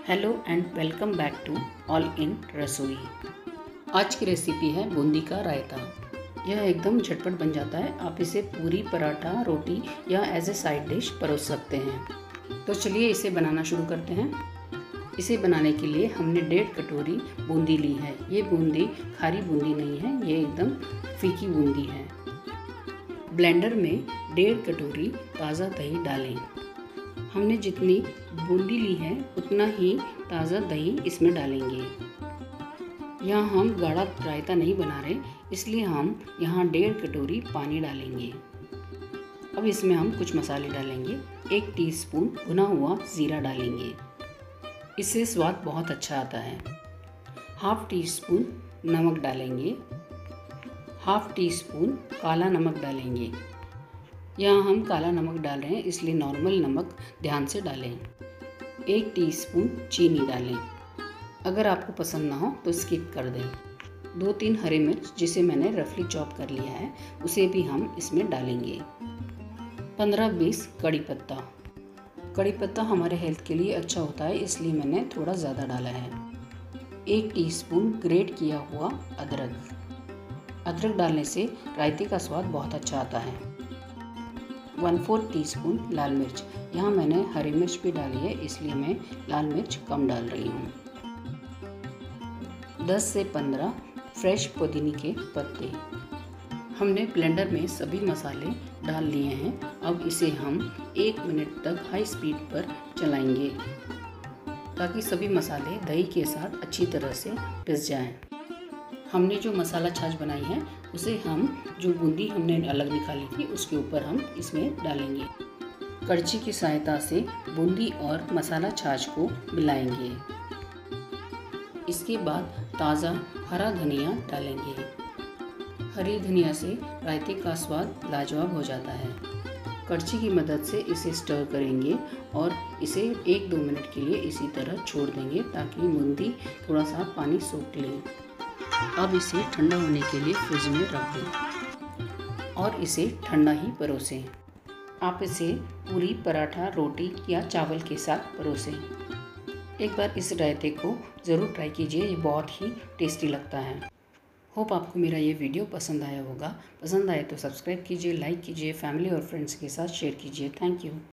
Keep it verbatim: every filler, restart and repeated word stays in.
Hello and welcome back to all in Rasoi. आज की recipe है बूंदी का रायता। यह एकदम झटपट बन जाता है। आप इसे पूरी, पराठा, रोटी या एज ए साइड डिश परोस सकते हैं। तो चलिए इसे बनाना शुरू करते हैं। इसे बनाने के लिए हमने डेढ़ कटोरी बूंदी ली है। ये बूंदी खारी बूंदी नहीं है, ये एकदम फीकी बूंदी है। ब्लेंडर में डेढ़ कटोरी ताज़ा दही डालें। हमने जितनी बूंदी ली है उतना ही ताज़ा दही इसमें डालेंगे। यहाँ हम गाढ़ा रायता नहीं बना रहे, इसलिए हम यहाँ डेढ़ कटोरी पानी डालेंगे। अब इसमें हम कुछ मसाले डालेंगे। एक टीस्पून भुना हुआ ज़ीरा डालेंगे, इससे स्वाद बहुत अच्छा आता है। हाफ टी स्पून नमक डालेंगे। हाफ टी स्पून काला नमक डालेंगे। यहाँ हम काला नमक डाल रहे हैं, इसलिए नॉर्मल नमक ध्यान से डालें। एक टीस्पून चीनी डालें। अगर आपको पसंद ना हो तो स्किप कर दें। दो तीन हरी मिर्च जिसे मैंने रफली चॉप कर लिया है, उसे भी हम इसमें डालेंगे। पंद्रह बीस कड़ी पत्ता। कड़ी पत्ता हमारे हेल्थ के लिए अच्छा होता है, इसलिए मैंने थोड़ा ज़्यादा डाला है। एक टीस्पून ग्रेट किया हुआ अदरक। अदरक डालने से रायते का स्वाद बहुत अच्छा आता है। वन फोर्थ टी स्पून लाल मिर्च। यहाँ मैंने हरी मिर्च भी डाली है, इसलिए मैं लाल मिर्च कम डाल रही हूँ। दस से पंद्रह फ्रेश पुदीने के पत्ते। हमने ब्लेंडर में सभी मसाले डाल लिए हैं। अब इसे हम एक मिनट तक हाई स्पीड पर चलाएंगे ताकि सभी मसाले दही के साथ अच्छी तरह से पिस जाएं। हमने जो मसाला छाछ बनाई है उसे हम जो बूंदी हमने अलग निकाली थी उसके ऊपर हम इसमें डालेंगे। कड़छी की सहायता से बूंदी और मसाला छाछ को मिलाएंगे। इसके बाद ताज़ा हरा धनिया डालेंगे। हरी धनिया से रायते का स्वाद लाजवाब हो जाता है। कड़छी की मदद से इसे स्टर करेंगे और इसे एक दो मिनट के लिए इसी तरह छोड़ देंगे ताकि बूंदी थोड़ा सा पानी सोख ले। अब इसे ठंडा होने के लिए फ्रिज में रख दें और इसे ठंडा ही परोसें। आप इसे पूरी, पराठा, रोटी या चावल के साथ परोसें। एक बार इस रायते को ज़रूर ट्राई कीजिए, ये बहुत ही टेस्टी लगता है। होप आपको मेरा ये वीडियो पसंद आया होगा। पसंद आए तो सब्सक्राइब कीजिए, लाइक कीजिए, फैमिली और फ्रेंड्स के साथ शेयर कीजिए। Thank you.